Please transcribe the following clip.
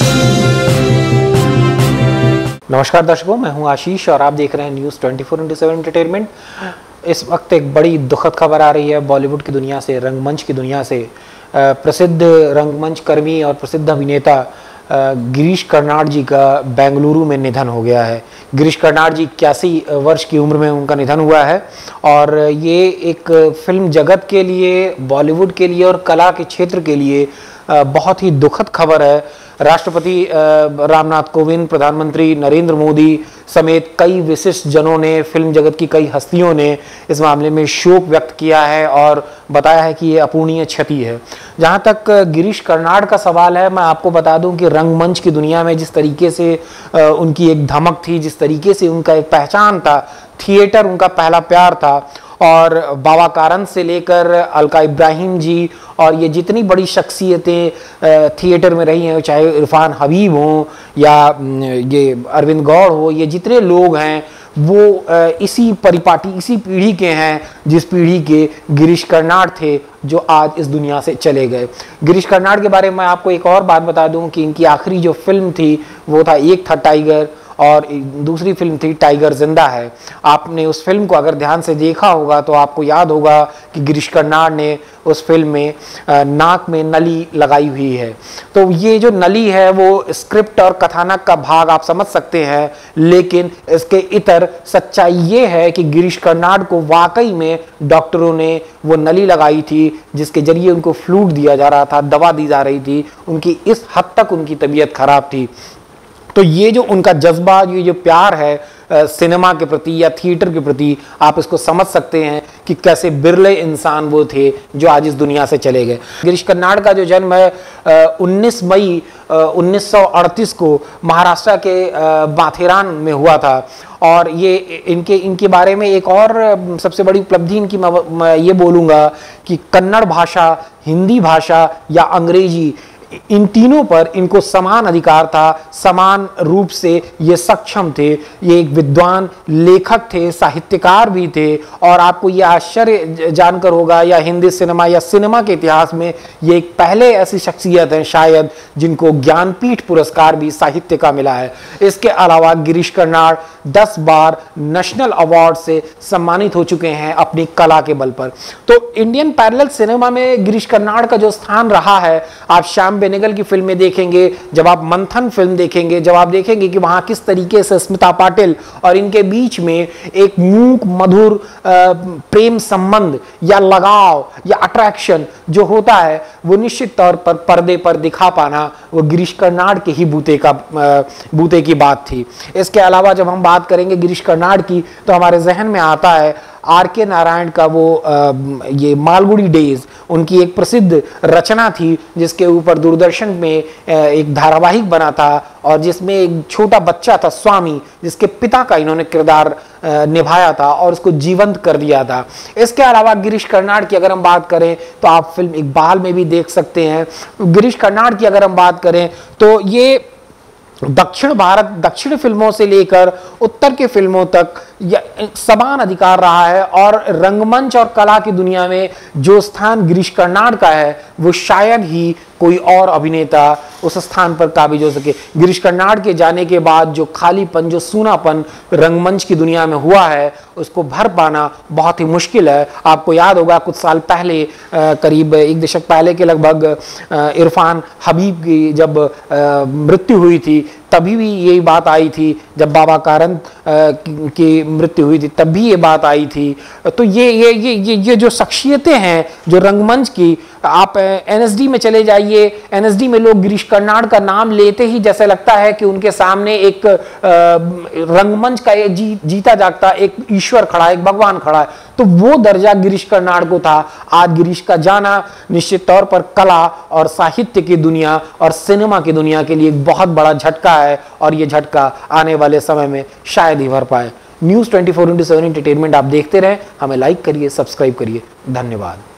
नमस्कार दर्शकों, मैं हूं आशीष और आप देख रहे हैं न्यूज़ 24/7 एंटरटेनमेंट। इस वक्त एक बड़ी दुखद खबर आ रही है बॉलीवुड की दुनिया से, रंगमंच की दुनिया से। प्रसिद्ध रंगमंच कर्मी और प्रसिद्ध अभिनेता गिरीश कर्नाड जी का बेंगलुरु में निधन हो गया है। गिरीश कर्नाड जी 81 वर्ष की उम्र में उनका निधन हुआ है और ये एक फिल्म जगत के लिए, बॉलीवुड के लिए और कला के क्षेत्र के लिए बहुत ही दुखद खबर है। राष्ट्रपति रामनाथ कोविंद, प्रधानमंत्री नरेंद्र मोदी समेत कई विशिष्ट जनों ने, फिल्म जगत की कई हस्तियों ने इस मामले में शोक व्यक्त किया है और बताया है कि ये अपूरणीय क्षति है। जहाँ तक गिरीश कर्नाड का सवाल है, मैं आपको बता दूं कि रंगमंच की दुनिया में जिस तरीके से उनकी एक धमक थी, जिस तरीके से उनका एक पहचान था, थिएटर उनका पहला प्यार था और बाबा कारंत से लेकर अलका इब्राहिम जी और ये जितनी बड़ी शख्सियतें थिएटर में रही हैं, चाहे इरफान हबीब हों या ये अरविंद गौड़ हो, ये जितने लोग हैं वो इसी परिपाटी, इसी पीढ़ी के हैं जिस पीढ़ी के गिरीश कर्नाड थे जो आज इस दुनिया से चले गए। गिरीश कर्नाड के बारे में आपको एक और बात बता दूं कि इनकी आखिरी जो फिल्म थी वो था, एक था टाइगर और दूसरी फिल्म थी टाइगर जिंदा है। आपने उस फिल्म को अगर ध्यान से देखा होगा तो आपको याद होगा कि गिरीश कर्नाड ने उस फिल्म में नाक में नली लगाई हुई है। तो ये जो नली है वो स्क्रिप्ट और कथानक का भाग आप समझ सकते हैं, लेकिन इसके इतर सच्चाई ये है कि गिरीश कर्नाड को वाकई में डॉक्टरों ने वो नली लगाई थी जिसके जरिए उनको फ्लूइड दिया जा रहा था, दवा दी जा रही थी। उनकी इस हद तक उनकी तबीयत खराब थी। तो ये जो उनका जज्बा, ये जो प्यार है सिनेमा के प्रति या थिएटर के प्रति, आप इसको समझ सकते हैं कि कैसे बिरले इंसान वो थे जो आज इस दुनिया से चले गए। गिरीश कर्नाड का जो जन्म है 19 मई 1938 को महाराष्ट्र के माथेरान में हुआ था और ये इनके बारे में एक और सबसे बड़ी उपलब्धि इनकी मैं ये बोलूँगा कि कन्नड़ भाषा, हिंदी भाषा या अंग्रेजी, इन तीनों पर इनको समान अधिकार था, समान रूप से ये सक्षम थे। ये एक विद्वान लेखक थे, साहित्यकार भी थे और आपको ये आश्चर्य जानकर होगा या हिंदी सिनेमा या सिनेमा के इतिहास में ये एक पहले ऐसी शख्सियत हैं शायद जिनको ज्ञानपीठ पुरस्कार भी साहित्य का मिला है। इसके अलावा गिरीश कर्नाड 10 बार नेशनल अवार्ड से सम्मानित हो चुके हैं अपनी कला के बल पर। तो इंडियन पैरेलल सिनेमा में गिरीश कर्नाड का जो स्थान रहा है, आप श्याम बेनेगल की फिल्में देखेंगे, जब आप मंथन फिल्म देखेंगे, जब आप देखेंगे कि वहां किस तरीके से स्मिता पाटिल और इनके बीच में एक मूक मधुर प्रेम संबंध या लगाव या अट्रैक्शन जो होता है, वो निश्चित तौर पर पर्दे पर दिखा पाना वो गिरीश कर्नाड के ही बूते की बात थी। इसके अलावा जब हम बात करेंगे गिरीश कर्नाड की तो हमारे जहन में आता है आर.के. नारायण का वो ये मालगुडी डेज, उनकी एक प्रसिद्ध रचना थी जिसके ऊपर दूरदर्शन में एक धारावाहिक बना था और जिसमें एक छोटा बच्चा था स्वामी, जिसके पिता का इन्होंने किरदार निभाया था और उसको जीवंत कर दिया था। इसके अलावा गिरीश कर्नाड की अगर हम बात करें तो आप फिल्म इकबाल में भी देख सकते हैं। गिरीश कर्नाड की अगर हम बात करें तो ये दक्षिण भारत, दक्षिण फिल्मों से लेकर उत्तर के फिल्मों तक समान अधिकार रहा है और रंगमंच और कला की दुनिया में जो स्थान गिरीश कर्नाड का है वो शायद ही कोई और अभिनेता उस स्थान पर काबिज हो सके। गिरीश कर्नाड के जाने के बाद जो खालीपन, जो सूनापन रंगमंच की दुनिया में हुआ है उसको भर पाना बहुत ही मुश्किल है। आपको याद होगा कुछ साल पहले, करीब एक दशक पहले के लगभग, इरफान हबीब की जब मृत्यु हुई थी तभी भी यही बात आई थी। जब बाबा कारंत की मृत्यु हुई थी तब भी ये बात आई थी। तो ये जो शख्सियतें हैं जो रंगमंच की, आप एनएसडी में चले जाइए, एनएसडी में लोग गिरीश कर्नाड का नाम लेते ही जैसे लगता है कि उनके सामने एक रंगमंच का जीता जागता एक ईश्वर खड़ा, एक भगवान खड़ा है। तो वो दर्जा गिरीश कर्नाड को था। आज गिरीश का जाना निश्चित तौर पर कला और साहित्य की दुनिया और सिनेमा की दुनिया के लिए एक बहुत बड़ा झटका है और ये झटका आने वाले समय में शायद ही भर पाए। न्यूज़ 24/7 एंटरटेनमेंट आप देखते रहें, हमें लाइक करिए, सब्सक्राइब करिए। धन्यवाद।